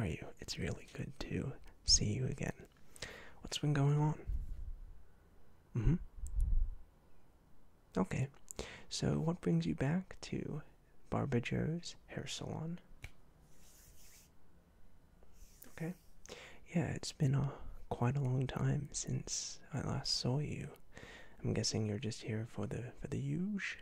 you? It's really good to see you again. What's been going on? Mm-hmm. Okay. So, what brings you back to Barber Joe's hair salon? Okay. Yeah, it's been quite a long time since I last saw you. I'm guessing you're just here for the huge.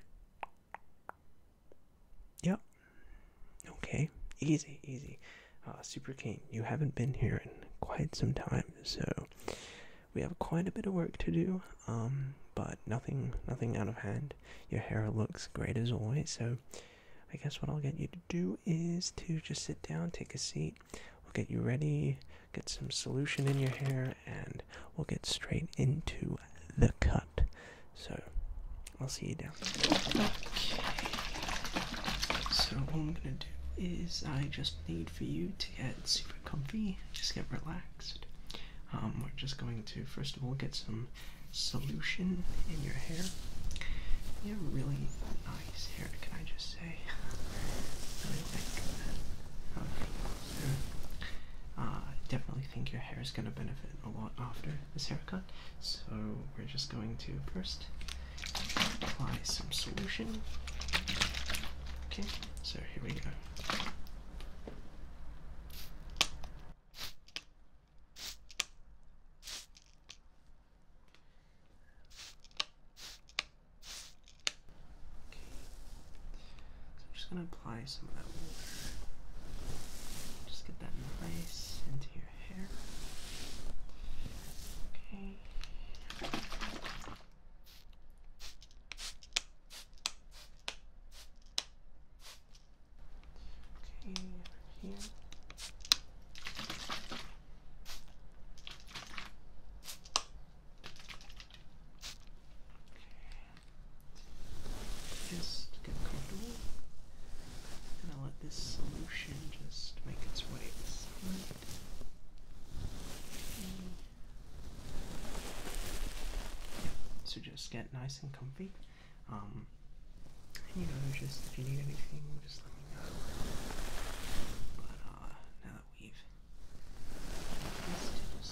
Yep. Okay. Easy, easy. Super keen. You haven't been here in quite some time, so we have quite a bit of work to do. But nothing out of hand. Your hair looks great as always. So I guess what I'll get you to do is to just sit down, take a seat. We'll get you ready, get some solution in your hair, and we'll get straight into the cut. So I'll see you down. Okay. So what I'm gonna do is I just need for you to get super comfy, just get relaxed. We're just going to first of all get some solution in your hair. You have really nice hair, can I just say? Really like that. Okay, so definitely think your hair is gonna benefit a lot after this haircut. So we're just going to first apply some solution. Okay, so here we go. I'm just gonna apply some of that water. Just get that nice into your hair. Okay. Okay, here. Just get comfortable. Gonna let this solution just make its way inside. Yeah, so just get nice and comfy. You know, just if you need anything, just let me know. But now that we've just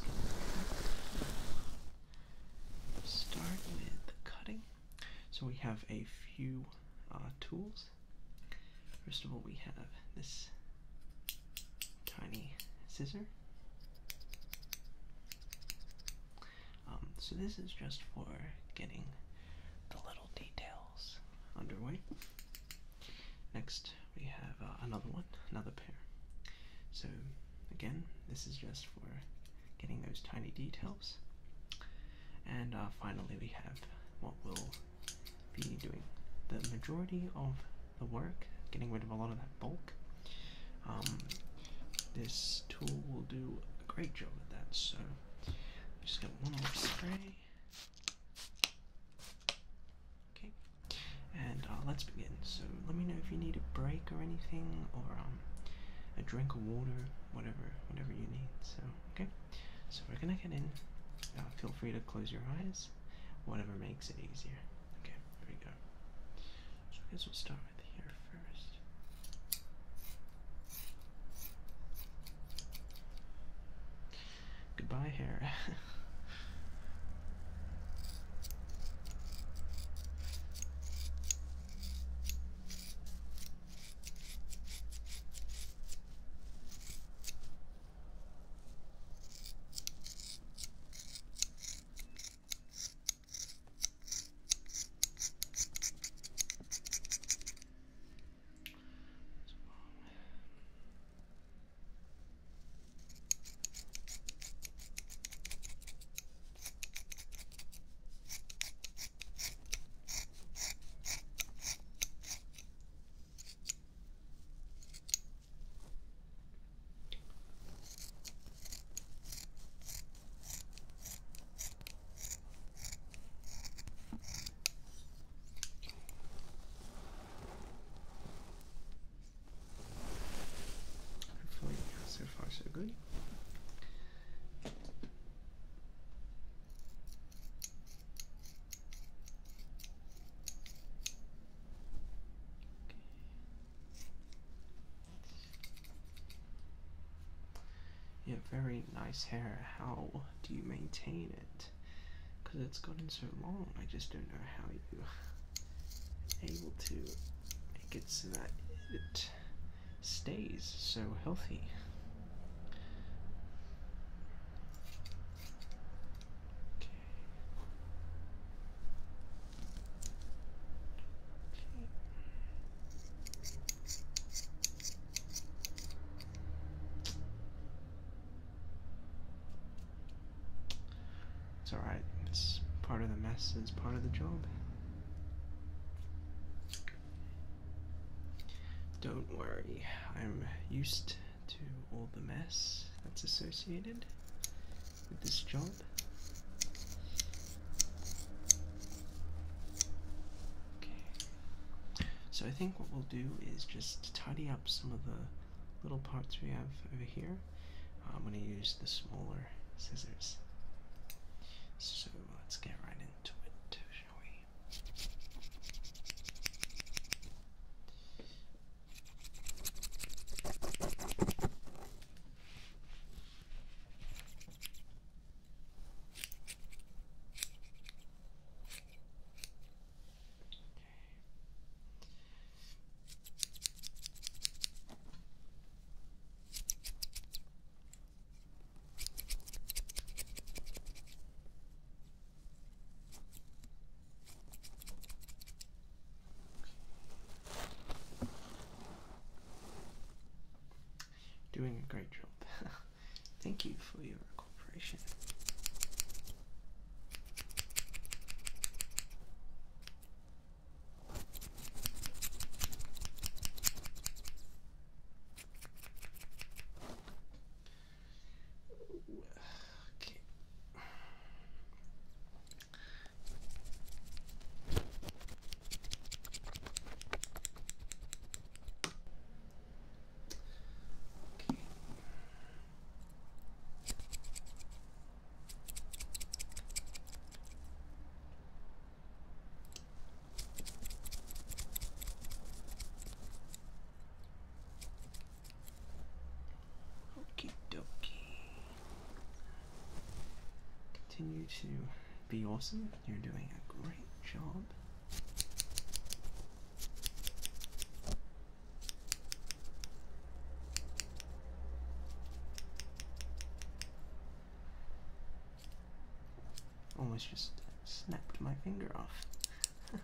start with cutting. So we have a few tools. First of all, we have this tiny scissor. So this is just for getting the little details underway. Next, we have another one, another pair. So again, this is just for getting those tiny details. And finally, we have what will be doing the majority of the work, getting rid of a lot of that bulk. This tool will do a great job at that. So just get one more spray. Okay, and let's begin. So let me know if you need a break or anything, or a drink of water, whatever you need. So okay, so we're gonna get in. Feel free to close your eyes, whatever makes it easier. Okay, here we go. So I guess we'll start with here first. Goodbye, hair. a very nice hair. How do you maintain it? Because it's gotten so long, I just don't know how you are able to make it so that it stays so healthy. It's alright, it's part of the mess, it's part of the job. Don't worry, I'm used to all the mess that's associated with this job. Okay. So I think what we'll do is just tidy up some of the little parts we have over here. I'm going to use the smaller scissors. So let's get right into it, shall we? Doing a great job. Thank you for your cooperation. Okay. Okie dokie. Continue to be awesome. You're doing a great job. Almost just snapped my finger off. I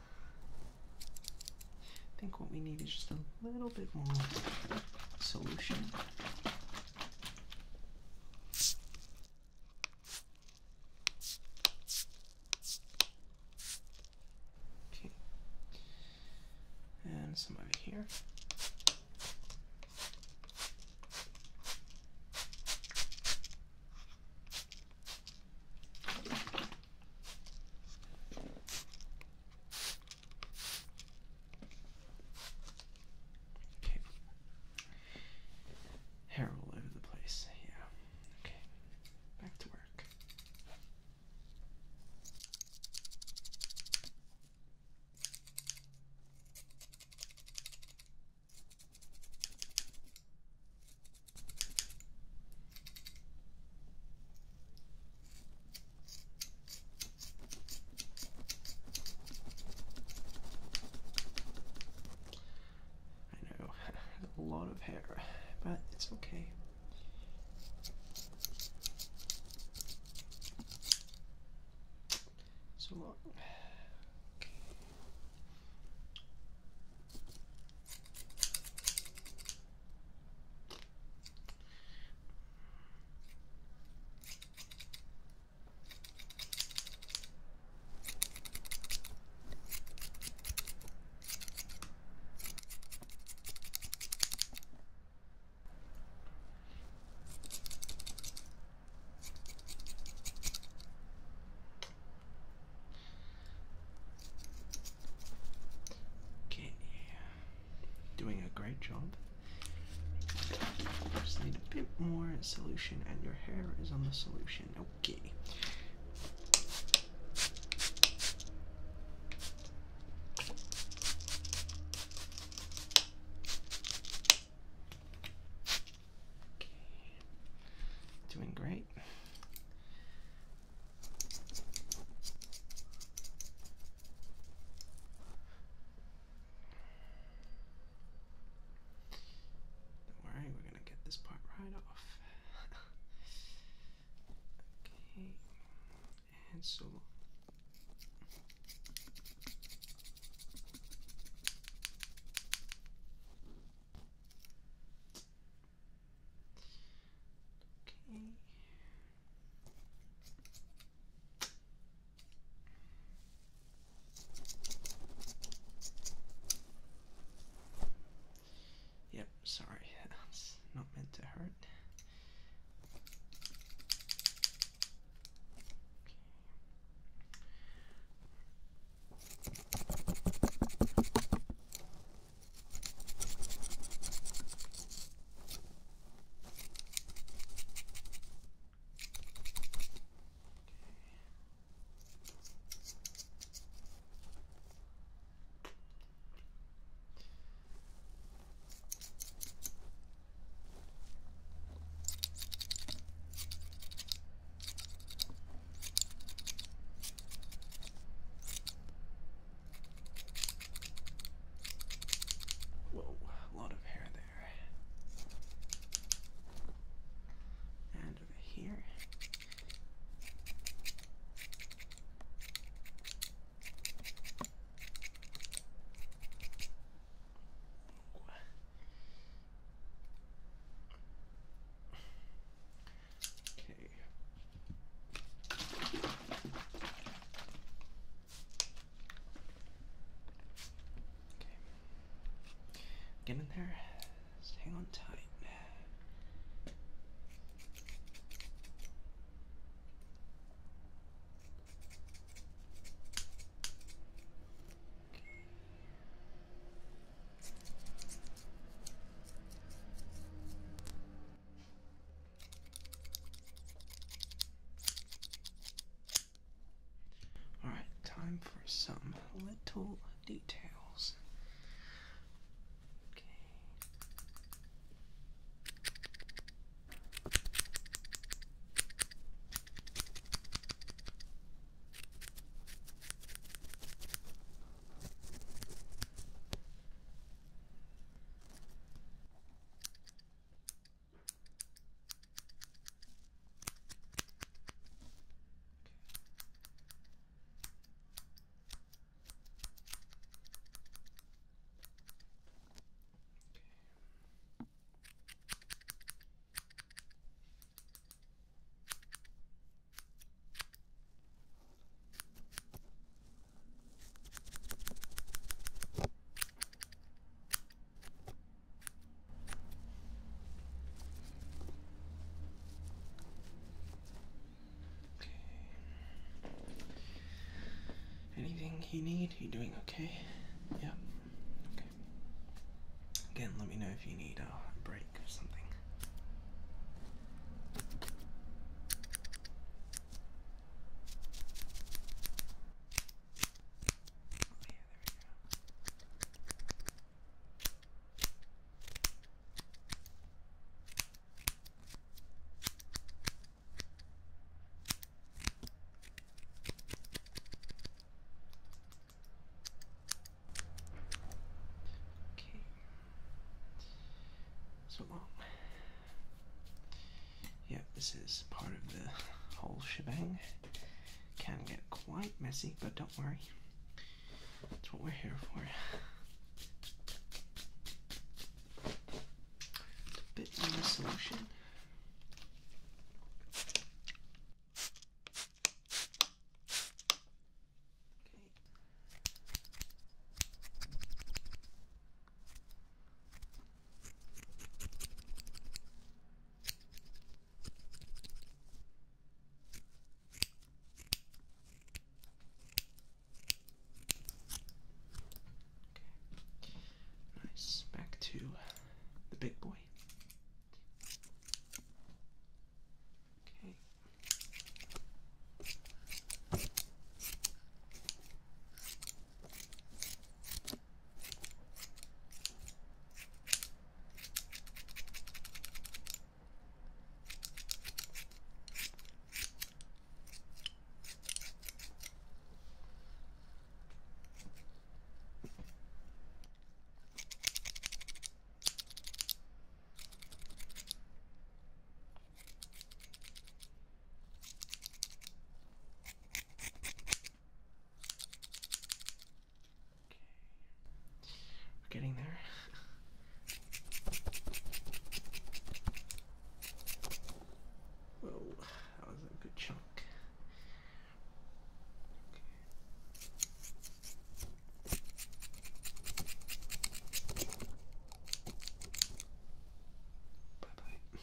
think what we need is just a little bit more solution. Okay. And some over here. Hair all over the place, yeah. Okay, back to work. I know, a lot of hair, but it's okay. So long. Okay. Doing a great job. Just need a bit more solution, and your hair is on the solution. Okay. so long. Okay. Yep, sorry, that's not meant to hurt. Whoa, a lot of hair there. And over here. Okay. Okay. Get in there. Just hang on tight. Alright, time for some little details. Okay. Anything you need? You doing okay? Yeah. Okay. Again, let me know if you need a break or something. Oh yeah, there we go. Okay. So long. Yeah, this is part of the whole shebang. Can get quite messy, but don't worry. That's what we're here for. A bit more solution. Okay. Nice. Back to the big boy. Okay. We're getting there. Whoa, that was a good chunk. Bye-bye.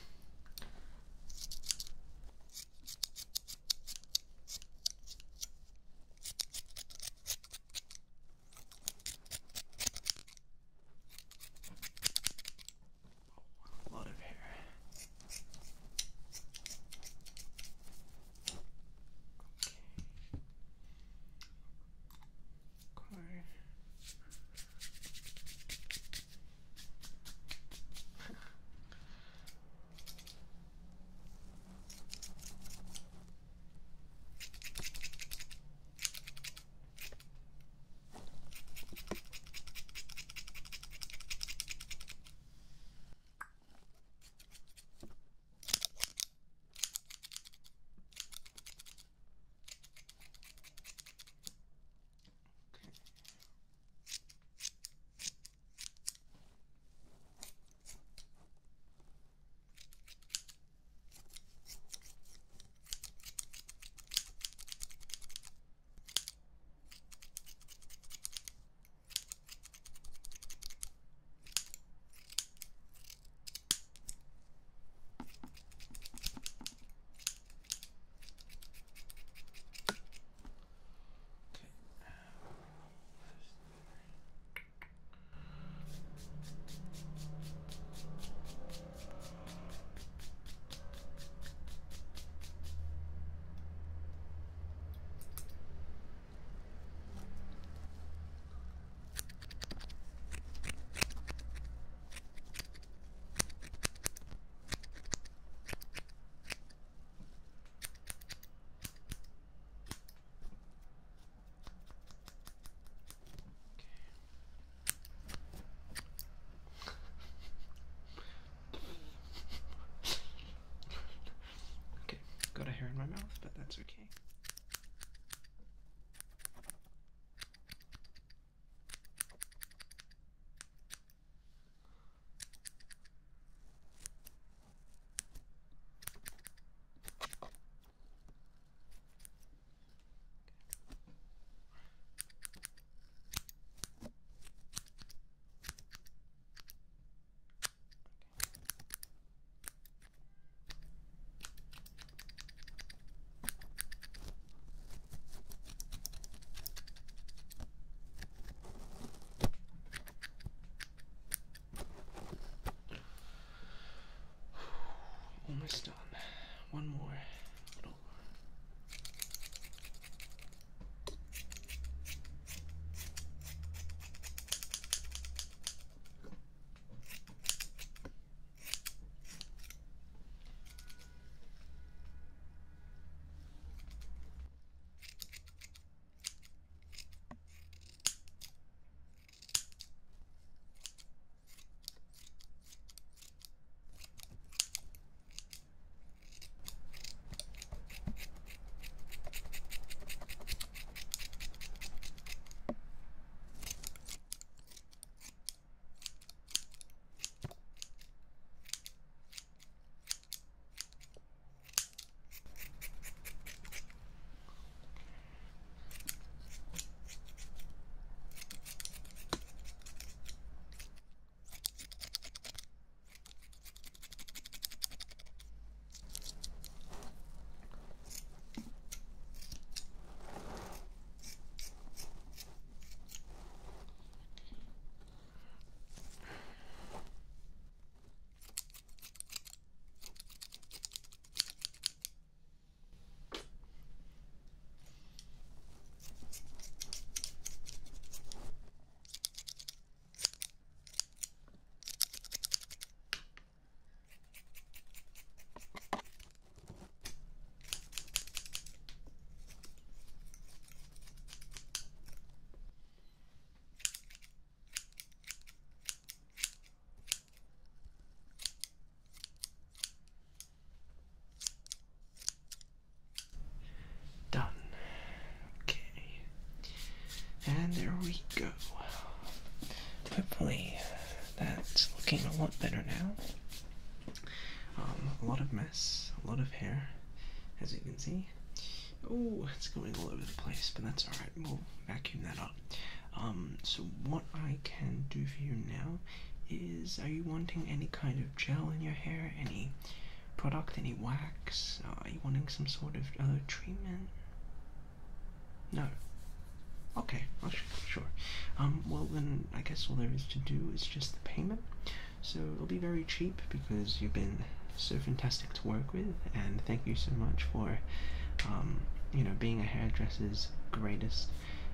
hopefully that's looking a lot better now. A lot of mess, a lot of hair, as you can see. Oh, it's going all over the place, but that's alright, we'll vacuum that up. So what I can do for you now is, are you wanting any kind of gel in your hair, any product, any wax? Are you wanting some sort of other treatment? No. Okay, well, sure. Well then, I guess all there is to do is just the payment. So it'll be very cheap because you've been so fantastic to work with, and thank you so much for, you know, being a hairdresser's greatest,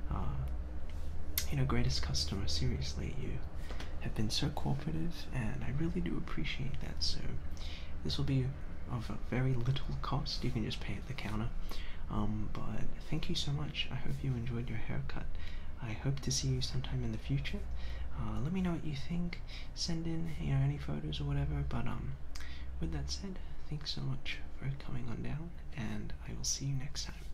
greatest customer. Seriously, you have been so cooperative, and I really do appreciate that. So this will be of a very little cost. You can just pay at the counter. But thank you so much. I hope you enjoyed your haircut. I hope to see you sometime in the future. Let me know what you think. Send in, any photos or whatever. But with that said, thanks so much for coming on down, and I will see you next time.